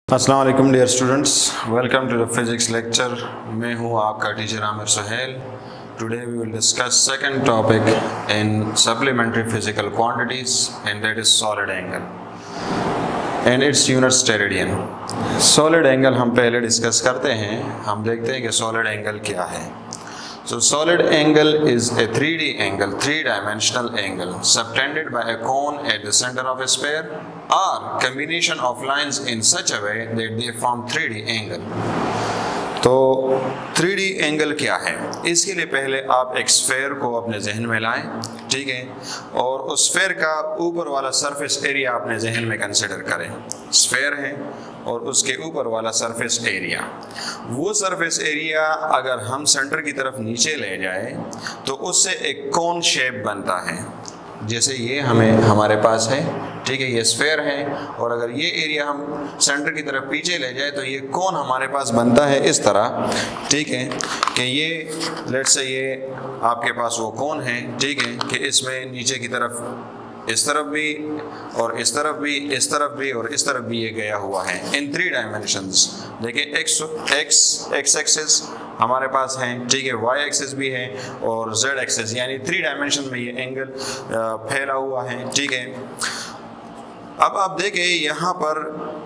अस्सलाम वालेकुम dear students, welcome to the physics lecture. मैं हूं आपका teacher Aamir Suhail. Today we will discuss second topic in supplementary physical quantities and that is solid angle and its unit steradian. Solid angle हम पहले discuss करते हैं। हम देखते हैं कि सॉलिड एंगल क्या है। So solid angle is a 3D angle, three-dimensional angle, subtended by a cone at the center of a sphere, or combination of lines in such a way that they form 3D angle. तो 3D angle क्या है? इसके लिए पहले आप एक sphere को अपने जहन में लाएं, ठीक है, और उस स्फेयर का ऊपर वाला सरफेस एरिया अपने जहन में कंसिडर करें। स्फेयर है और उसके ऊपर वाला सरफेस एरिया, वो सरफेस एरिया अगर हम सेंटर की तरफ नीचे ले जाए तो उससे एक कोन शेप बनता है, जैसे ये हमारे पास है, ठीक है, ये स्फेयर है, और अगर ये एरिया हम सेंटर की तरफ पीछे ले जाए तो ये कोन हमारे पास बनता है इस तरह, ठीक है, कि ये लेट्स से ये आपके पास वो कोन है, ठीक है, कि इसमें नीचे की तरफ इस तरफ भी और इस तरफ भी, इस तरफ भी और इस तरफ भी ये गया हुआ है इन 3 डायमेंशंस। देखिए एक्स एक्सिस हमारे पास है, ठीक है, वाई एक्सिस भी है और जेड एक्सिस, यानी 3 डायमेंशन में ये एंगल फैला हुआ है, ठीक है। अब आप देखें यहाँ पर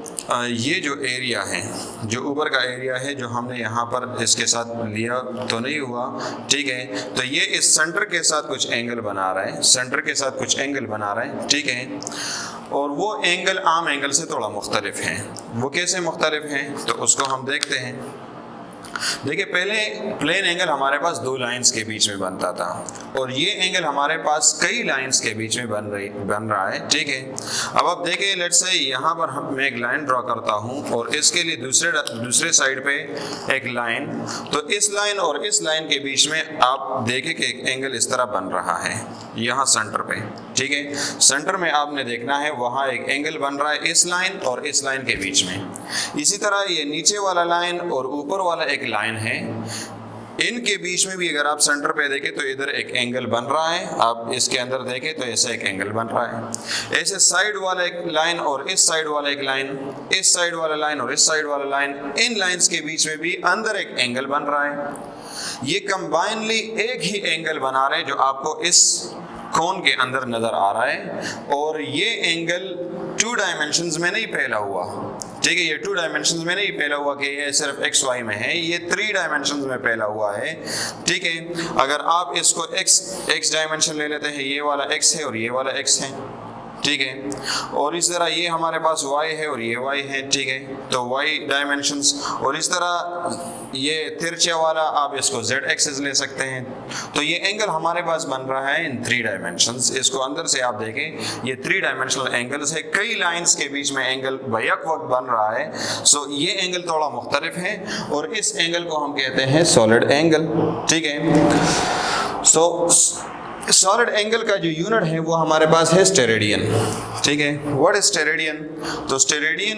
ये जो एरिया है, जो ऊपर का एरिया है, जो हमने यहाँ पर इसके साथ लिया तो नहीं हुआ, ठीक है, तो ये इस सेंटर के साथ कुछ एंगल बना रहा है, सेंटर के साथ कुछ एंगल बना रहा है, ठीक है, और वो एंगल आम एंगल से थोड़ा मुख्तलिफ है। वो कैसे मुख्तलिफ हैं तो उसको हम देखते हैं। देखिए, पहले प्लेन एंगल हमारे पास 2 लाइंस के बीच में बनता था और ये एंगल हमारे पास कई लाइंस के बीच में बन रहा है, ठीक है। अब आप देखें, लेट्स से यहाँ पर मैं एक लाइन ड्रॉ करता हूँ और इसके लिए दूसरे साइड पे एक लाइन, तो इस लाइन और इस लाइन के बीच में आप देखें कि एक एंगल इस तरह बन रहा है यहाँ सेंटर पे, ठीक है। सेंटर में आपने देखना है वहाँ एक एंगल बन रहा है इस लाइन और इस लाइन के बीच में। इसी तरह ये नीचे वाला लाइन और ऊपर वाला एक लाइन है, इनके बीच में भी अगर आप सेंटर पे देखें तो इधर एक एंगल बन रहा है, आप इसके अंदर देखें तो ऐसा एक एंगल बन रहा है। ऐसे साइड वाला एक लाइन और इस साइड वाला एक लाइन, इस साइड वाला लाइन और इस साइड वाला लाइन, इन लाइंस के बीच में भी अंदर एक एंगल बन रहा है। ये कंबाइनली एक ही एंगल बना रहे हैं जो आपको इस कोन के अंदर नजर आ रहा है, और ये एंगल 2 डायमेंशंस में नहीं फैला हुआ, ठीक है, ये 2 डायमेंशंस में नहीं फैला हुआ कि ये सिर्फ एक्स वाई में है, ये 3 डायमेंशंस में फैला हुआ है, ठीक है। अगर आप इसको एक्स डायमेंशन ले लेते हैं, ये वाला एक्स है और ये वाला एक्स है, ठीक है, और इस तरह ये हमारे पास y है और ये y है, ठीक है, तो y डायमेंशंस, और इस तरह ये तिरछा वाला आप इसको z एक्सिस ले सकते हैं। तो ये एंगल हमारे पास बन रहा है इन 3 डायमेंशंस। इसको अंदर से आप देखें, ये 3 डायमेंशनल एंगल्स है, कई लाइंस के बीच में एंगल बैक वक्त बन रहा है। सो ये एंगल थोड़ा मुख्तलिफ है और इस एंगल को हम कहते हैं सॉलिड एंगल, ठीक है। सो सॉलिड एंगल का जो यूनिट है वो हमारे पास है स्टेरेडियन, ठीक है। What is steradian? तो steradian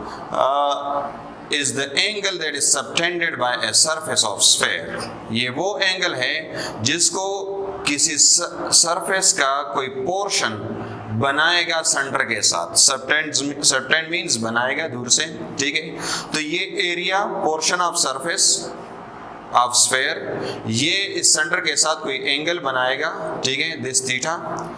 is the angle that is subtended by a surface of sphere. ये वो एंगल है जिसको किसी सरफेस का कोई पोर्शन बनाएगा सेंटर के साथ। सबटेंड मींस बनाएगा दूर से, ठीक है। तो ये area portion of surface of sphere, ये इस सेंटर के साथ कोई एंगल बनाएगा, ठीक है, this theta,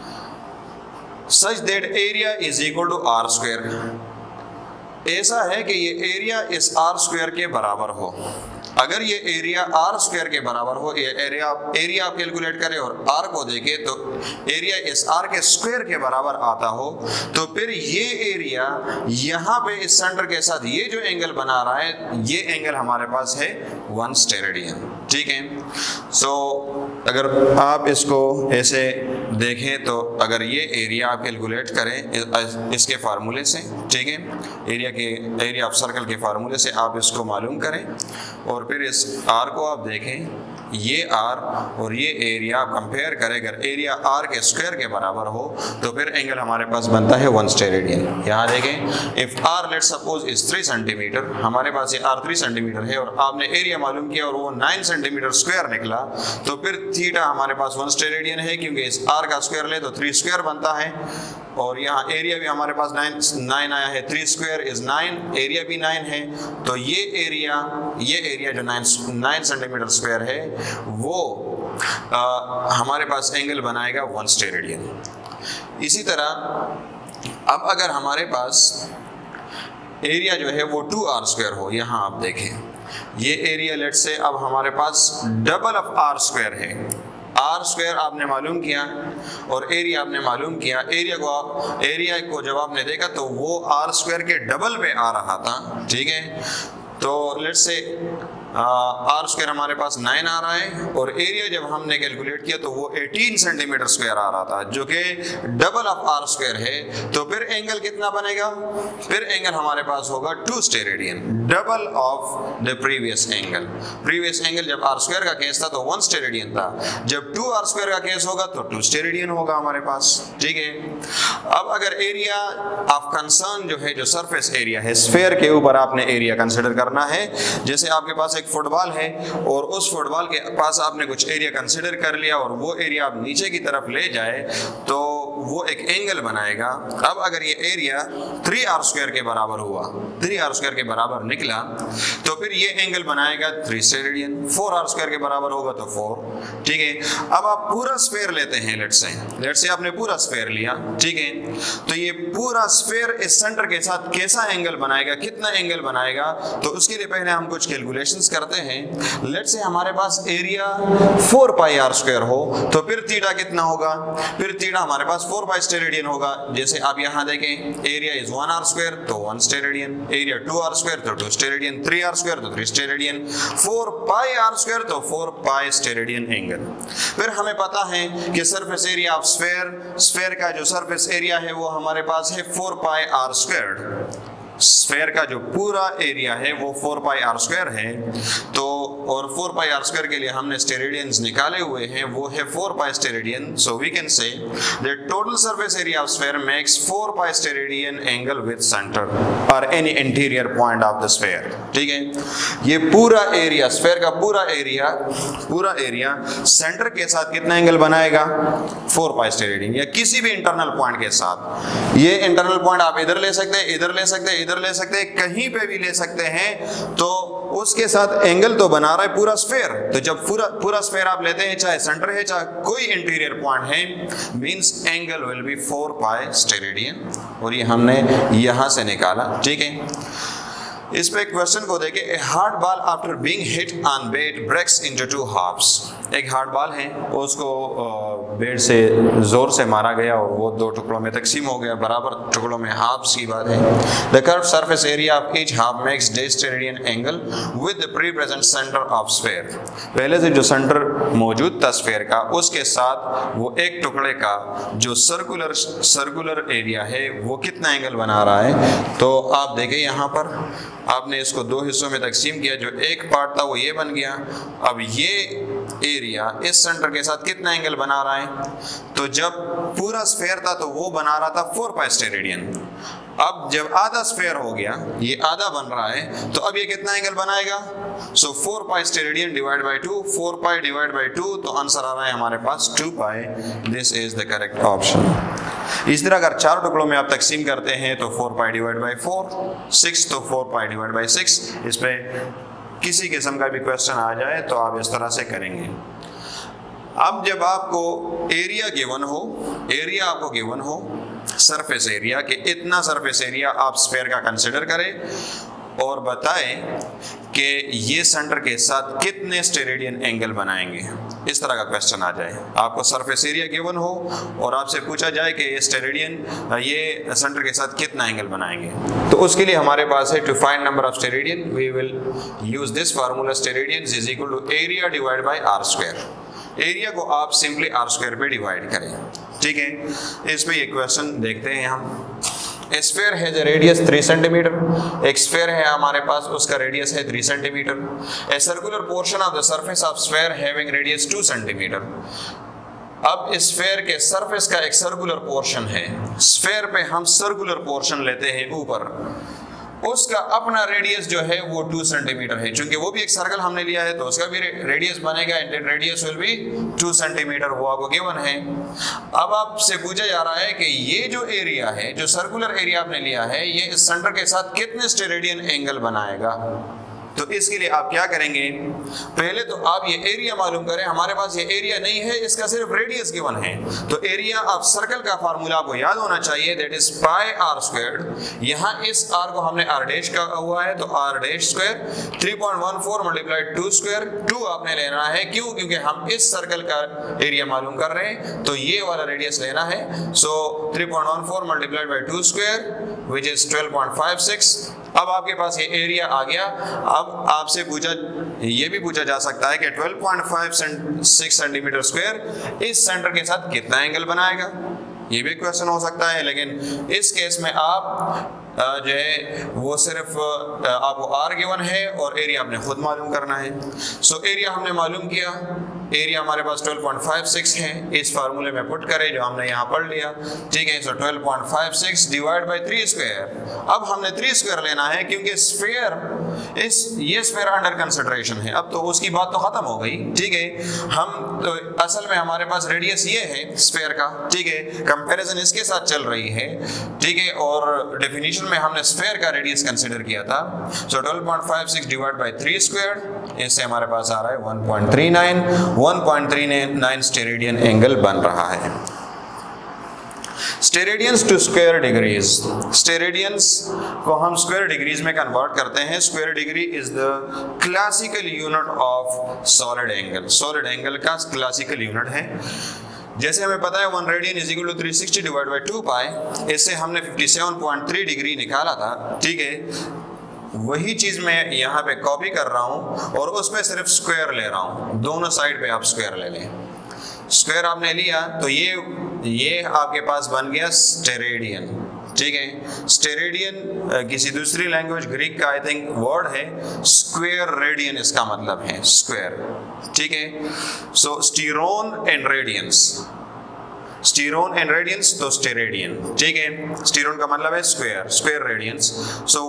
such that area is equal to R square. ऐसा है कि ये एरिया इस आर स्क्वायर के बराबर हो। अगर ये एरिया आर स्क्वायर के बराबर हो, ये एरिया आप कैलकुलेट करें और आर को देखें तो एरिया इस आर के स्क्वायर के बराबर आता हो, तो फिर ये एरिया यहाँ पे इस सेंटर के साथ ये जो एंगल बना रहा है, ये एंगल हमारे पास है 1 स्टेरेडियन, ठीक है। सो अगर आप इसको ऐसे देखें तो अगर ये एरिया आप कैलकुलेट करें इसके फार्मूले से, ठीक है, एरिया ऑफ सर्कल के फार्मूले से आप इसको मालूम करें और फिर इस आर को आप देखें, ये आर और ये एरिया कंपेयर करें, अगर एरिया आर के स्क्वायर के बराबर हो तो फिर एंगल हमारे पास बनता है 1 स्टेरेडियन। यहाँ देखें, if R let's suppose is 3 centimetre, हमारे पास ये आर 3 सेंटीमीटर है और आपने एरिया मालूम किया और वो 9 सेंटीमीटर स्क्वायर निकला, तो फिर थीटा हमारे पास 1 स्टेरेडियन है, क्योंकि इस r का स्क्वायर ले तो 3 स्क्वायर बनता है, और यहाँ एरिया भी हमारे पास 9 आया है, 3 स्क्वायर इज 9, एरिया भी 9 है, तो ये एरिया जो 9 सेंटीमीटर स्क्वायर है वो हमारे पास एंगल बनाएगा 1 स्टेरेडियन। इसी तरह अब अगर हमारे पास एरिया जो है वो 2r स्क्वायर हो, यहाँ आप देखें ये एरिया लेट से अब हमारे पास डबल ऑफ r स्क्वायर है, r स्क्वायर आपने मालूम किया और एरिया आपने मालूम किया, एरिया को जब आपने देखा तो वो r स्क्वायर के डबल पे आ रहा था, ठीक है। तो लेट से r स्क्वायर हमारे पास 9 आ रहा है और एरिया जब हमने कैलकुलेट किया तो वो 18 सेंटीमीटर स्क्वायर आ रहा था, जो कि डबल ऑफ r स्क्वायर है। तो फिर एंगल कितना बनेगा, फिर एंगल हमारे पास होगा 2 steradian, double of the previous angle. Previous angle जब r स्क्वायर का केस था तो 1 स्टेरेडियन था, जब 2r स्क्वायर का केस होगा तो 2 स्टेरेडियन होगा हमारे पास, ठीक है। अब अगर एरिया ऑफ कंसर्न जो है, जो सरफेस एरिया है, स्फीयर के ऊपर आपने एरिया कंसिडर करना है। जैसे आपके पास एक फुटबॉल है और उस फुटबॉल के पास आपने कुछ एरिया कंसिडर कर लिया और वो एरिया आप नीचे की तरफ ले जाए तो वो एक एंगल बनाएगा। अब अगर ये एरिया 3r स्क्वायर के बराबर हुआ, 3r स्क्वायर के बराबर निकला, तो फिर ये एंगल बनाएगा 3 स्टेरेडियन। 4r स्क्वायर के बराबर होगा तो 4, ठीक है। अब आप पूरा स्फीयर लेते हैं, लेट से आपने पूरा स्फीयर लिया, ठीक है। तो ये पूरा स्फीयर इस सेंटर के साथ कैसा एंगल बनाएगा, कितना एंगल बनाएगा, तो उसके लिए पहले हम कुछ कैलकुलेशंस करते हैं। लेट से हमारे पास एरिया 4 पाई r स्क्वायर हो, तो फिर थीटा कितना होगा, फिर थीटा हमारे पास 4 पाई स्टेरेडियन होगा। जैसे आप यहाँ देखें एरिया इज 1r स्क्वायर तो 1 स्टेरेडियन, एरिया 2r स्क्वायर तो 2 स्टेरेडियन, 3r स्क्वायर तो 3 स्टेरेडियन, 4 पाई r स्क्वायर तो 4 पाई स्टेरेडियन एंगल। फिर हमें पता है कि सरफेस एरिया ऑफ स्फीयर का जो सरफेस एरिया है वो हमारे पास है 4 पाई r स्क्वायर। स्फीयर का जो पूरा एरिया है वो 4 पाई r स्क्वायर है, तो और 4 पाई r स्क्वायर के लिए हमने स्टेरेडियंस निकाले हुए हैं, वो है 4 pi steradian. So we can say that total surface area of sphere makes 4 pi steradian angle with centre और any interior point of the sphere, ठीक है। ये पूरा एरिया, स्फीयर का पूरा एरिया सेंटर के साथ कितना एंगल बनाएगा, 4 पाई स्टेरेडियन, या किसी भी इंटरनल पॉइंट के साथ। ये इंटरनल पॉइंट आप इधर ले सकते हैं, इधर ले सकते हैं, इधर ले सकते हैं, कहीं पे भी ले सकते हैं, तो उसके साथ एंगल तो बना रहा है पूरा स्फीयर। तो जब पूरा स्फीयर आप लेते हैं, चाहे सेंटर है चाहे कोई इंटीरियर पॉइंट है, means angle will be 4 pi steradian, और ये हमने यहां से निकाला, ठीक है। इस पे क्वेश्चन को देखें, a hard ball after being hit on bat breaks into 2 halves. एक हार्ड बॉल है, उसको बेट से जोर से मारा गया और वो 2 टुकड़ों में तकसीम हो गया, बराबर टुकड़ों में, हाफ्स की बात है। The curve surface area of each half makes the steradian angle with the pre present centre of sphere. पहले से जो सेंटर मौजूद था स्फीयर का, उसके साथ वो एक टुकड़े का जो सर्कुलर एरिया है वो कितना एंगल बना रहा है। तो आप देखें यहाँ पर आपने इसको 2 हिस्सों में तकसीम किया, जो एक पार्ट था वो ये बन गया। अब ये एरिया इस सेंटर के साथ कितना एंगल बना रहा है, तो जब पूरा स्फीयर था तो वो बना रहा था 4 पाई स्टेरेडियन। अब जब आधा स्फीयर हो गया, ये आधा बन रहा है, तो अब ये कितना एंगल बनाएगा, so 4 pi steradian divide by 2, 4 pi divide by 2, तो आंसर आ रहा है हमारे पास 2 pi. This is the correct option. इस तरह अगर 4 टुकड़ों में आप तकसीम करते हैं तो 4 पाई डिवाइड बाय 4, 6 तो 4 पाई डिवाइड बाय 6। इस पे किसी किस्म का भी क्वेश्चन आ जाए तो आप इस तरह से करेंगे। अब जब आपको एरिया आपको गिवन हो सरफेस एरिया के, इतना सरफेस एरिया आप स्फीयर का कंसिडर करें और बताएं कि ये सेंटर के साथ कितने स्टेरेडियन एंगल बनाएंगे, इस तरह का क्वेश्चन आ जाए। आपको सरफेस एरिया गिवन हो और आपसे पूछा जाए कि ये स्टेरेडियन ये सेंटर के साथ कितना एंगल बनाएंगे, तो उसके लिए हमारे पास है to find number of steradian we will use this formula, steradian is equal to area divide by r square. Area को आप सिंपली r स्क्वायर पे डिवाइड करें, ठीक है। इस पे ये क्वेश्चन देखते हैं हम। A sphere has a radius 3 centimetre, एक स्फीयर है हमारे पास, उसका रेडियस है 3 centimetre. A circular portion of the surface of sphere having radius 2 centimetre. अब इस स्फीयर के सरफेस का एक सर्कुलर पोर्शन है, स्फीयर पे हम सर्कुलर पोर्शन लेते हैं ऊपर, उसका अपना रेडियस जो है वो 2 सेंटीमीटर है। चूंकि वो भी एक सर्कल हमने लिया है तो उसका भी रेडियस बनेगा, and radius will be 2 centimetre, वो आपको गिवन है। अब आपसे पूछा जा रहा है कि ये जो एरिया है, जो सर्कुलर एरिया आपने लिया है, ये इस सेंटर के साथ कितने स्टेरेडियन एंगल बनाएगा। तो इसके लिए आप क्या करेंगे, पहले तो आप ये एरिया मालूम करें। हमारे पास ये एरिया नहीं है, इसका सिर्फ रेडियस गिवन है। तो एरिया ऑफ सर्कल का फार्मूला आपको याद होना चाहिए, that is pi r squared. यहाँ इस आर को हमने आर डैश का हुआ है तो r dash square 3.14 multiplied 2 square. 2 आपने लेना है, क्यों? क्योंकि हम इस सर्कल का एरिया मालूम कर रहे हैं तो ये वाला रेडियस लेना है। So 3.14 multiplied by 2 square which is 12.56। अब आपके पास ये एरिया आ गया। अब आपसे ये भी पूछा जा सकता है कि 12.56 सेंटीमीटर स्क्वायर इस सेंटर के साथ कितना एंगल बनाएगा, ये भी क्वेश्चन हो सकता है। लेकिन इस केस में आप जो है वो सिर्फ आपको आर गिवन है और एरिया आपने खुद मालूम करना है। सो एरिया हमने मालूम किया, एरिया हमारे पास 12.56 है, इस फार्मूले में पुट करें जो हमने यहाँ पढ़ लिया, ठीक है। So 12.56 divide by 3 square. अब हमने 3 स्क्वायर लेना है क्योंकि ये स्फीयर अंडर कंसिडरेशन है। अब तो उसकी बात तो खत्म हो गई, ठीक है। हम तो असल में हमारे पास रेडियस ये है स्फीयर का, ठीक है। कंपैरिजन इसके साथ चल रही है, ठीक है। और डेफिनेशन में हमने स्फीयर का रेडियस कंसीडर किया था। सो 12.56 डिवाइड बाई 3 स्क्वायर, इससे हमारे पास आ रहा है 1.39 स्टेरेडियन एंगल बन रहा है। Steradians to square degrees, steradians को हम स्क्वायर डिग्रीज में कन्वर्ट करते हैं। Square degree is the classical unit of solid angle, solid angle का क्लासिकल यूनिट है। जैसे हमें पता है 1 radian is equal to 360 divide by 2 pi, इससे हमने 57.3 डिग्री निकाला था, ठीक है। वही चीज मैं यहाँ पे कॉपी कर रहा हूँ और उसमें सिर्फ स्क्वायर ले रहा हूँ, दोनों साइड पे आप स्क्वायर ले लें। स्क्वायर आपने लिया तो ये आपके पास बन गया स्टेरेडियन, ठीक है। स्टेरेडियन किसी दूसरी लैंग्वेज ग्रीक का आई थिंक वर्ड है, स्क्वायर रेडियन इसका मतलब है स्क्वायर, ठीक है। So steron and radians, steron and radians तो स्टेरेडियन, ठीक है। स्टीरोन का मतलब है square, square radians. So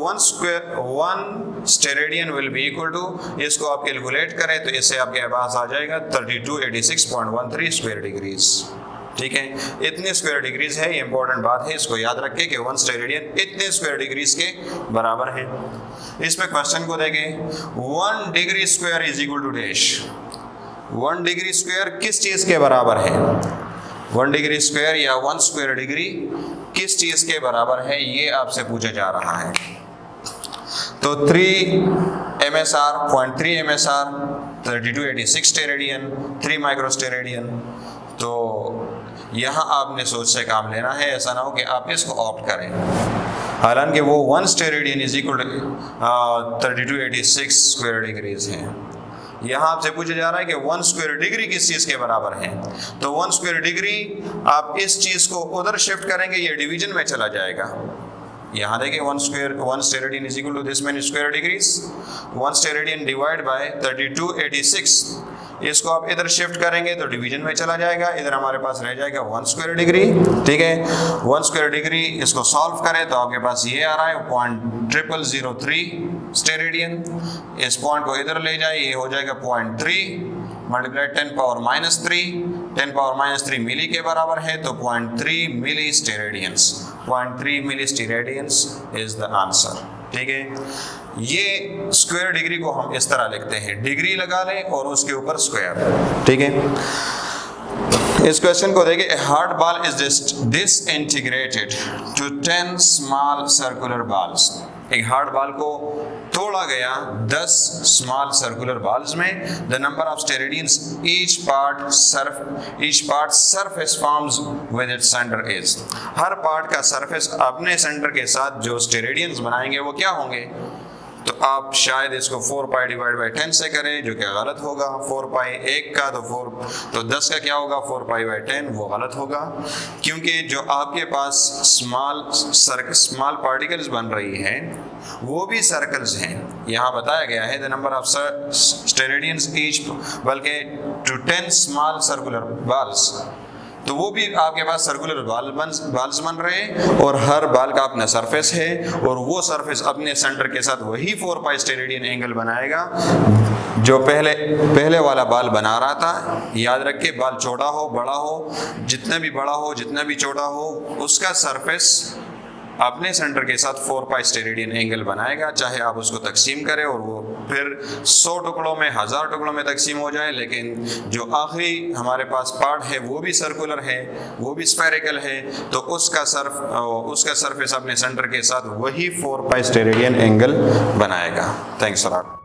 1 steradian will be equal to, इसको आप कैलकुलेट करें तो इससे आपके पास आ जाएगा 3286.13 स्क्वायर डिग्रीज, ठीक है। इतने स्क्वायर डिग्रीज है, ये इंपॉर्टेंट बात है, इसको याद रखें कि 1 स्टेरेडियन इतने स्क्वायर डिग्रीज के बराबर है। इसमें क्वेश्चन को देखें, 1 degree square is equal to dash. 1 degree square किस चीज के बराबर है? 1 डिग्री स्क्वायर या 1 स्क्वायर डिग्री किस चीज के बराबर है, ये आपसे पूछा जा रहा है। तो 3 MSR, 0.3 MSR, 3286 steradian, 3 micro steradian. तो यहाँ आपने सोच से काम लेना है, ऐसा ना हो कि आप इसको ऑप्ट करें। हालांकि वो 1 steradian is equal to 3286 square degrees हैं। यहाँ आपसे पूछा जा रहा है कि 1 स्क्वायर डिग्री किस चीज के बराबर है। तो 1 स्क्वायर डिग्री आप इस चीज को उधर शिफ्ट करेंगे, ये डिवीजन में चला जाएगा। यहाँ देखिए 1 steradian is equal to this many square degrees. 1 steradian divide by 3286, इसको आप इधर शिफ्ट करेंगे तो डिवीजन में चला जाएगा, इधर हमारे पास रह जाएगा 1 स्क्वायर डिग्री, ठीक है। 1 स्क्वायर डिग्री इसको सॉल्व करें तो आपके पास ये आ रहा है 0.0003 स्टेरेडियन। इस पॉइंट को इधर ले जाए, ये हो जाएगा 0.3 multiplied 10 power minus 3, 10 power minus 3 milli के बराबर है, तो 0.3 milli steradians, 0.3 milli steradians is the answer, ठीक है। ये स्क्वायर डिग्री को हम इस तरह लिखते हैं, डिग्री लगा लें और उसके ऊपर स्क्वायर, ठीक है। इस क्वेश्चन को देखिए, hard ball is disintegrated to 10 small circular balls. एक हार्ड बॉल को तोड़ा गया 10 स्मॉल सर्कुलर बॉल्स में। The number of steradians each part surface forms with its centre is. हर पार्ट का सरफेस अपने सेंटर के साथ जो स्टेरेडियंस बनाएंगे वो क्या होंगे? तो आप शायद इसको 4 पाई डिवाइड बाई 10 से करें, जो कि गलत होगा। 4 पाई 1 का तो 10 का क्या होगा? 4 पाई बाई 10, वो गलत होगा, क्योंकि जो आपके पास स्मॉल पार्टिकल्स बन रही हैं वो भी सर्कल्स हैं। यहाँ बताया गया है the number of steradians each, बल्कि टू 10 स्मॉल सर्कुलर बॉल्स, तो वो भी आपके पास सर्कुलर बाल्स बन रहे हैं और हर बाल का अपना सरफेस है और वो सरफेस अपने सेंटर के साथ वही 4 पाई स्टेरेडियन एंगल बनाएगा जो पहले वाला बाल बना रहा था। याद रखिए, बाल छोटा हो बड़ा हो, जितना भी बड़ा हो जितना भी छोटा हो, उसका सरफेस अपने सेंटर के साथ 4 पाई स्टेरेडियन एंगल बनाएगा। चाहे आप उसको तकसीम करें और वो फिर 100 टुकड़ों में 1000 टुकड़ों में तकसीम हो जाए, लेकिन जो आखिरी हमारे पास पार्ट है वो भी सर्कुलर है, वो भी स्फेरिकल है, तो उसका सरफेस अपने सेंटर के साथ वही 4 पाई स्टेरेडियन एंगल बनाएगा। Thanks a lot.